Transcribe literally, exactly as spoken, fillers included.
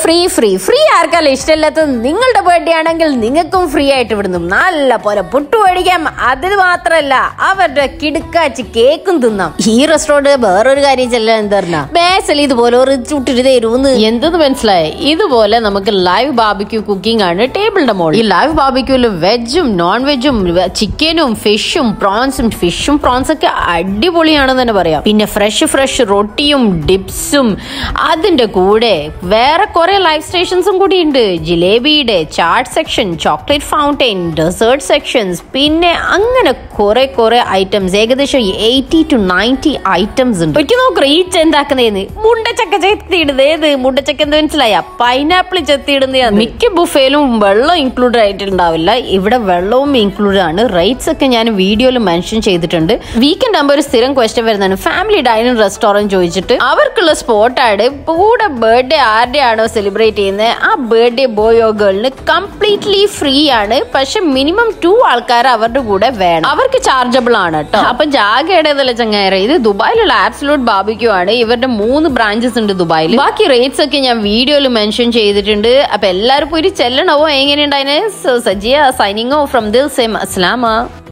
Free free free ആർക്കല്ല ഇഷ്ടമില്ലാത്തത്? നിങ്ങളുടെ ബർത്ത്ഡേ ആണെങ്കിൽ നിങ്ങൾക്കും ഫ്രീ ആയിട്ട് വിടുന്നു. നല്ല പോലെ പുട്ടു മേടിക്കാം. അതിന് മാത്രല്ല അവരുടെ കിടുക്കാച്ചി കേക്കും തിന്നാം. ഈ റെസ്റ്റോറന്റ് വേറൊരു കാര്യം ചെല്ലാൻ എന്താ ബേസൽ ഇതുപോലെ റിച്ചുട്ടിട്ട് തരുമെന്ന് എന്തെന്ന് മനസ്സിലായി? ഇതുപോലെ നമുക്ക് ലൈവ് ബാർബിക്യൂ കുക്കിംഗ് ആണ് ടേബിളിന്റെ മോളിൽ. ഈ ലൈവ് ബാർബിക്യൂല് വെജും നോൺ വെജും ചിക്കനും ഫിഷും പ്രോൺസും ഫിഷും പ്രോൺസ് ഒക്കെ അടിപൊളിയാണെന്ന് തന്നെ പറയാം. പിന്നെ ഫ്രഷ് ഫ്രഷ് റൊട്ടിയും ഡിപ്സും അതിന്റെ കൂടെ വേറെ കുറെ ലൈവ് സ്റ്റേഷൻസും കൂടി ഉണ്ട്. ജിലേബിയുടെ chaat section, chocolate fountain, dessert sections, പിന്നെ അങ്ങനെ കുറെ കുറെ ഐറ്റംസ്, ഏകദേശം എയ്റ്റി ടു നയൻറ്റി ഐറ്റംസ് ഉണ്ട്. ഒറ്റ നോക്കറ ഈ ചെന്താക്കുന്നേന്ന് മുണ്ടച്ചക്ക ചെത്തിയിടുന്നത്. ഏത് മുണ്ടച്ചക്ക എന്ന് മനസ്സിലായ? പൈനാപ്പിൾ ചെത്തിയിടുന്നതാണ്. മിക്ക ബുഫേലും വെള്ളം ഇൻക്ലൂഡ് ആയിട്ടുണ്ടാവില്ല. ഇവിടെ വെള്ളവും ഇൻക്ലൂഡ് ആണ്. റേറ്റ്സ് ഒക്കെ ഞാൻ വീഡിയോയിൽ മെൻഷൻ ചെയ്തിട്ടുണ്ട്. വീക്കെൻഡ് ആകുമ്പോൾ ഒരു സ്ഥിരം ക്വസ്റ്റ്യൻ വരുന്നതാണ്, ഫാമിലി ഡൈനിങ് റെസ്റ്റോറന്റ് ചോദിച്ചിട്ട് അവർക്കുള്ള സ്പോട്ടാണ് കൂടെ ബർത്ത്ഡേ ആരുടെ ആണോ സെലിബ്രേറ്റ് ചെയ്യുന്നത് ആ ബർത്ത്ഡേ ബോയോ ഗേളിന് കംപ്ലീറ്റ്ലി ഫ്രീ ആണ്. പക്ഷെ മിനിമം ടു ആൾക്കാർ അവരുടെ കൂടെ വേണം. അവർക്ക് ചാർജബിൾ ആണ് കേട്ടോ. അപ്പൊ ജാഗയുടേതല്ല ചങ്ങായറ. ഇത് ദുബായിലുള്ള ആബ്സലൂട്ട് ബാർബിക്യൂ ആണ്. ഇവരുടെ മൂന്ന് ബ്രാഞ്ചസ് ഉണ്ട് ദുബായിൽ. ബാക്കി റേറ്റ്സ് ഒക്കെ ഞാൻ വീഡിയോയിൽ മെൻഷൻ ചെയ്തിട്ടുണ്ട്. അപ്പൊ എല്ലാവരും പോയി ചെല്ലണോ എങ്ങനെയുണ്ടായിന്? സജിയ സൈനിങ് ഓഫ് ഫ്രം ദിൽ സെയിം. അസ്സലാമ.